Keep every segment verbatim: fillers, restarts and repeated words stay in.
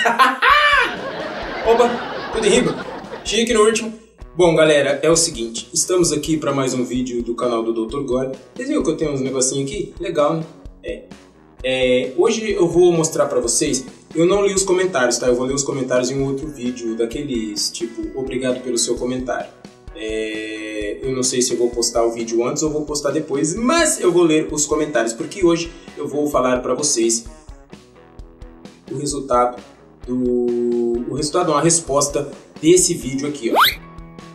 Opa, tudo em riba? Chique no último. Bom, galera, é o seguinte, estamos aqui para mais um vídeo do canal do doutor Gore. Vocês viram que eu tenho uns negocinhos aqui? Legal, né? É. é hoje eu vou mostrar para vocês, eu não li os comentários, tá? Eu vou ler os comentários em um outro vídeo, daqueles tipo, obrigado pelo seu comentário. É, eu não sei se eu vou postar o vídeo antes ou vou postar depois, mas eu vou ler os comentários, porque hoje eu vou falar para vocês o resultado do... O resultado, não, a resposta desse vídeo aqui, ó.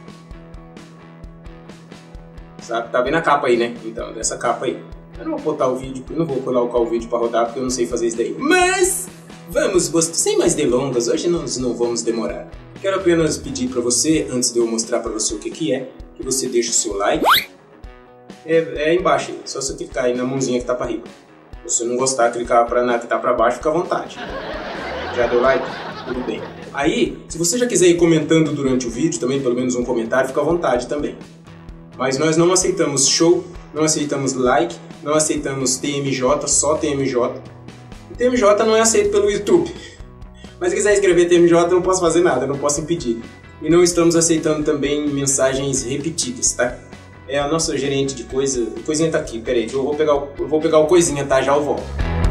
Sabe? Tá vendo a capa aí, né? Então, dessa capa aí. Eu não vou botar o vídeo, eu não vou colocar o vídeo para rodar, porque eu não sei fazer isso daí. Mas, vamos, sem mais delongas, hoje nós não vamos demorar. Quero apenas pedir para você, antes de eu mostrar para você o que que é, que você deixe o seu like. É, é embaixo, só você clicar aí na mãozinha que tá para riba. Se você não gostar, clicar pra, na que tá para baixo, fica à vontade. Já deu like? Tudo bem. Aí, se você já quiser ir comentando durante o vídeo, também pelo menos um comentário, fica à vontade também. Mas nós não aceitamos show, não aceitamos like, não aceitamos T M J, só T M J. O T M J não é aceito pelo YouTube. Mas se quiser escrever T M J, eu não posso fazer nada, eu não posso impedir. E não estamos aceitando também mensagens repetidas, tá? É a nossa gerente de coisa... O coisinha tá aqui, peraí, eu vou pegar o, eu vou pegar o coisinha, tá? Já eu volto.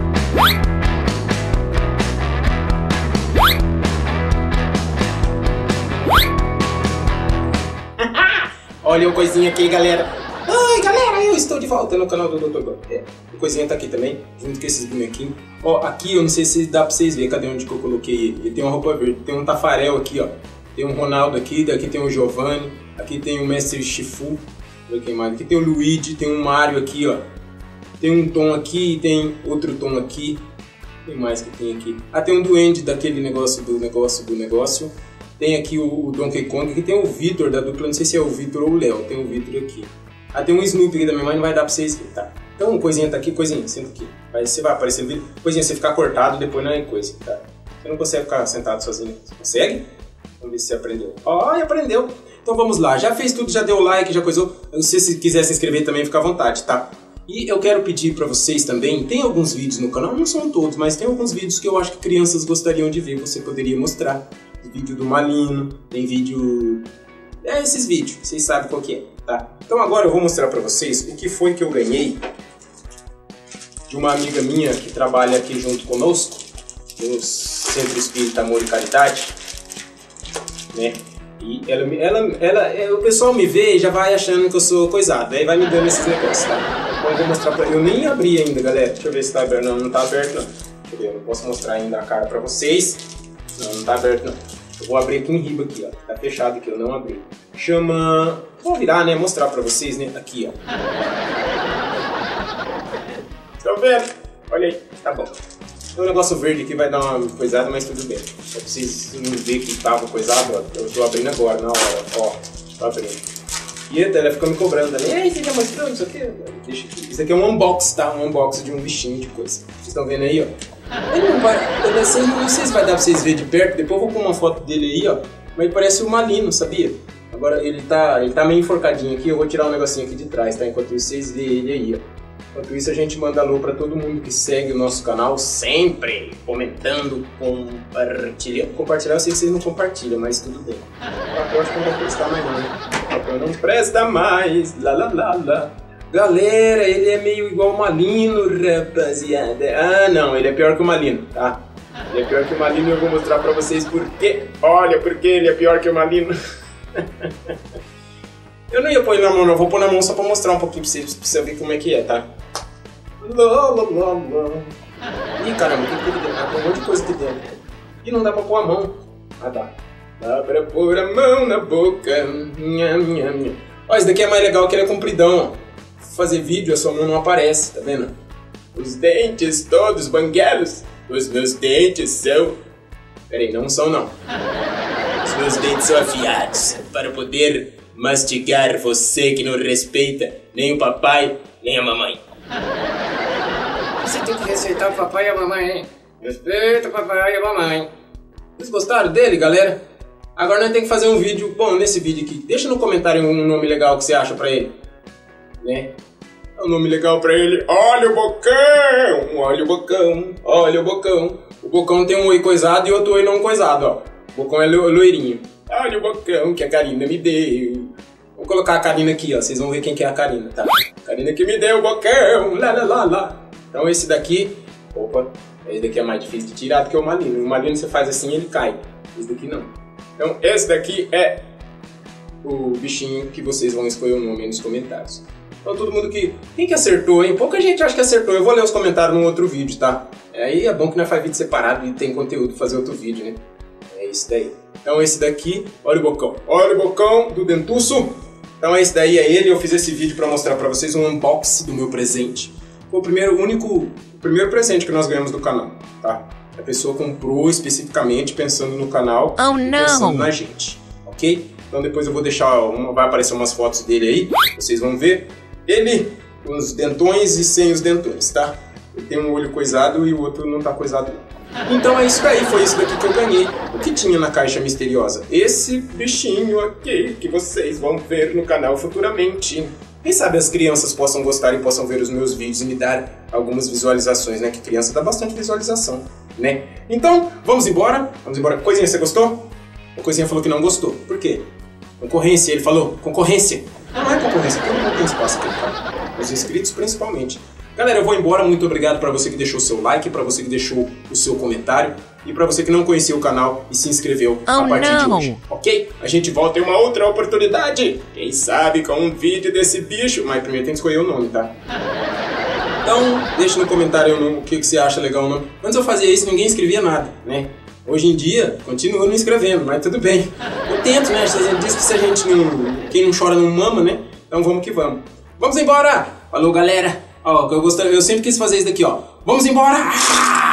Olha o coisinha aqui, galera. Ai, galera, eu estou de volta no canal do doutor Gore. É, o coisinha tá aqui também, junto com esses bonequinhos. Ó, aqui eu não sei se dá pra vocês verem, cadê onde que eu coloquei ele? Ele tem uma roupa verde, tem um Tafarel aqui, ó. Tem um Ronaldo aqui, aqui tem o Giovanni, aqui tem o Mestre Shifu. Deixa eu ver mais. Aqui tem o Luigi, tem um Mario aqui, ó. Tem um tom aqui, tem outro tom aqui. Tem mais que tem aqui. Ah, tem um duende daquele negócio do negócio do negócio. Tem aqui o, o Donkey Kong, aqui tem o Vitor da dupla, não sei se é o Vitor ou o Léo, tem o Vitor aqui. Ah, tem um Snoopy aqui da minha mãe, não vai dar pra vocês verem, tá? Então, coisinha tá aqui, coisinha, senta aqui. Aí você vai aparecer no vídeo, coisinha, você ficar cortado, depois não é coisa, tá? Você não consegue ficar sentado sozinho, você consegue? Vamos ver se você aprendeu. Ó, oh, aprendeu! Então vamos lá, já fez tudo, já deu like, já coisou. Se você quiser se inscrever também, fica à vontade, tá? E eu quero pedir pra vocês também, tem alguns vídeos no canal, não são todos, mas tem alguns vídeos que eu acho que crianças gostariam de ver, você poderia mostrar. Vídeo do Malino, tem vídeo... É esses vídeos, vocês sabem qual que é, tá? Então agora eu vou mostrar pra vocês o que foi que eu ganhei de uma amiga minha que trabalha aqui junto conosco, no Centro Espírita Amor e Caridade, né? E ela, ela, ela, ela, o pessoal me vê e já vai achando que eu sou coisado, aí vai me dando esses negócios, tá? Então eu vou mostrar pra... Eu nem abri ainda, galera, deixa eu ver se tá aberto. Não, não tá aberto não. Deixa eu ver, eu não posso mostrar ainda a cara pra vocês. Não, não tá aberto não. Eu vou abrir aqui em riba aqui, ó. Tá fechado aqui, eu não abri. Chama... Vou virar, né? Mostrar pra vocês, né? Aqui, ó. Estão vendo? Olha aí. Tá bom. Tem um negócio verde aqui, vai dar uma coisada, mas tudo bem. Só pra vocês não verem que tava coisado, ó. Eu tô abrindo agora, na hora. Ó, tô abrindo. E ela fica me cobrando também. E aí, você já mostrou isso aqui? Deixa aqui. Isso aqui é um unboxing, tá? Um unboxing de um bichinho de coisa. Vocês estão vendo aí, ó? Ele não vai, eu não sei, não sei se vai dar pra vocês verem de perto, depois eu vou pôr uma foto dele aí, ó. Mas ele parece o Malino, sabia? Agora ele tá, ele tá meio enforcadinho aqui, eu vou tirar um negocinho aqui de trás, tá? Enquanto isso vocês veem ele aí, ó. Enquanto isso a gente manda alô pra todo mundo que segue o nosso canal, sempre comentando, compartilhando. Compartilhar eu sei que vocês não compartilham, mas tudo bem. Eu acho que eu não vou prestar mais não, né? Eu não presta mais, lá lá lá lá. Galera, ele é meio igual o Malino, rapaziada. Ah, não, ele é pior que o Malino, tá? Ele é pior que o Malino e eu vou mostrar pra vocês por quê. Olha, por que ele é pior que o Malino. Eu não ia pôr ele na mão, não. Eu vou pôr na mão só pra mostrar um pouquinho pra vocês, pra você ver como é que é, tá? Lá, lá, lá, lá. Ih, caramba, o que tem aqui dentro? Ah, tem um monte de coisa aqui dentro. E não dá pra pôr a mão. Ah, tá. Dá pra pôr a mão na boca. Nha, nha, nha. Ó, esse daqui é mais legal que ele é compridão, ó. Fazer vídeo, a sua mão não aparece, tá vendo? Os dentes todos banguelos, os meus dentes são... Peraí, não são não. Os meus dentes são afiados para poder mastigar você que não respeita nem o papai, nem a mamãe. Você tem que respeitar o papai e a mamãe, hein? Respeita o papai e a mamãe. Vocês gostaram dele, galera? Agora nós temos que fazer um vídeo, bom, nesse vídeo aqui, deixa no comentário um nome legal que você acha pra ele, né? É um nome legal pra ele. Olha o Bocão! Olha o Bocão! Olha o Bocão! O Bocão tem um oi coisado e outro oi não coisado, ó. O Bocão é lo loirinho. Olha o Bocão que a Karina me deu. Vou colocar a Karina aqui, ó. Vocês vão ver quem que é a Karina, tá? Karina que me deu o Bocão! Lá, lá, lá, lá. Então esse daqui... Opa! Esse daqui é mais difícil de tirar do que o Malino. O Malino você faz assim e ele cai. Esse daqui não. Então esse daqui é o bichinho que vocês vão escolher o nome aí nos comentários. Então todo mundo que... Quem que acertou, hein? Pouca gente acha que acertou. Eu vou ler os comentários num outro vídeo, tá? Aí é bom que nós faz vídeo separado e tem conteúdo pra fazer outro vídeo, né? É isso daí. Então esse daqui... Olha o Bocão. Olha o Bocão do Dentuço. Então esse daí é ele. Eu fiz esse vídeo pra mostrar pra vocês um unboxing do meu presente. Foi o primeiro, o único... O primeiro presente que nós ganhamos do canal, tá? A pessoa comprou especificamente pensando no canal oh, e pensando na gente, ok? Então depois eu vou deixar, uma, vai aparecer umas fotos dele aí, vocês vão ver. Ele com os dentões e sem os dentões, tá? Ele tem um olho coisado e o outro não tá coisado não. Então é isso daí, foi isso daqui que eu ganhei. O que tinha na caixa misteriosa? Esse bichinho aqui que vocês vão ver no canal futuramente. Quem sabe as crianças possam gostar e possam ver os meus vídeos e me dar algumas visualizações, né? Que criança dá bastante visualização, né? Então, vamos embora. Vamos embora. Coisinha, você gostou? A Coisinha falou que não gostou. Por quê? Concorrência, ele falou. Concorrência. Não, não é concorrência, porque não tem espaço aqui, cara. Os inscritos, principalmente. Galera, eu vou embora. Muito obrigado para você que deixou o seu like, para você que deixou o seu comentário e para você que não conhecia o canal e se inscreveu oh, a partir não. de hoje, ok? A gente volta em uma outra oportunidade, quem sabe com um vídeo desse bicho, mas primeiro tem que escolher o nome, tá? Então, deixa no comentário o que, que você acha legal o nome. Antes eu fazia isso, ninguém escrevia nada, né? Hoje em dia, continua não escrevendo, mas tudo bem. Eu tento, né? Você diz que se a gente não... Quem não chora não mama, né? Então vamos que vamos. Vamos embora! Falou, galera! Ó, eu, gostaria, eu sempre quis fazer isso daqui, ó. Vamos embora!